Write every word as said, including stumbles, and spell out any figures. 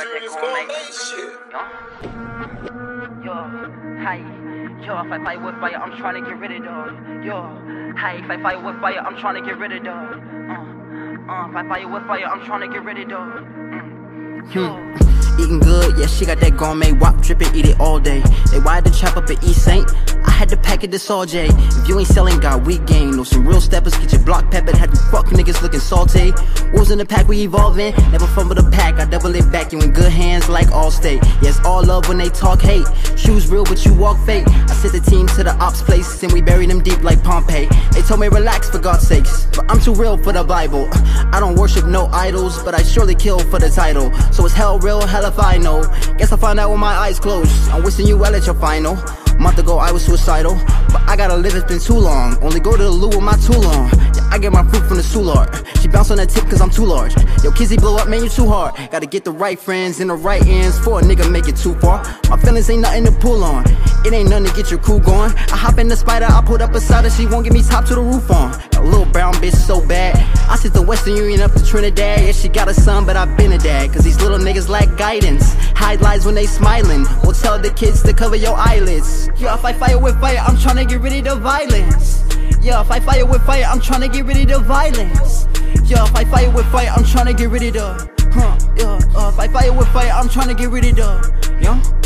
serious gourmet shit. Yo, hi. Yo, if I fight with fire, I'm trying to get rid of dog. Yo, hi. If I fight with fire, I'm trying to get rid of dog. Uh, uh, if I fight with fire, I'm trying to get rid of dog. Mm. Yo. Hmm. Eating good, yeah, she got that gourmet wop, drippin', eat it all day. They wired the trap up at East Saint. I had to pack it this all J. If you ain't selling, got weak game. Know some real steppers, get your block peppered. Had you fuck niggas looking salty. Wolves in the pack, we evolving. Never fumble the pack, I double it back. You in good hands like Allstate. Yes, all love when they talk hate. Shoes real, but you walk fake. I sent the team to the ops place, and we buried them deep like Pompeii. They told me relax for God's sakes, but I'm too real for the Bible. I don't worship no idols, but I surely kill for the title. So it's hell real, hell if I know. Guess I'll find out with my eyes closed. I'm wishing you well at your final. A month ago I was suicidal, but I gotta live, it's been too long. Only go to the loo with my tool on. Yeah, I get my fruit from the soulard. She bounce on that tip cause I'm too large. Yo, Kizzy blow up, man, you too hard. Gotta get the right friends and the right ends for a nigga make it too far. My feelings ain't nothing to pull on. It ain't nothing to get your crew going. I hop in the Spider, I put up beside her, she won't give me top to the roof on. A little brown bitch so bad. I sit the Western Union up to Trinidad. Yeah, she got a son, but I've been a dad. Cause these little niggas lack guidance. Hide lies when they smiling. We'll tell the kids to cover your eyelids. Yeah, if I fire with fire, I'm tryna get rid of the violence. Yeah, if I fire with fire, I'm tryna get rid of the violence. Yeah, if I fire with fire, I'm tryna get rid of the Huh, yeah, uh, if I fire with fire, I'm tryna get rid of the Yeah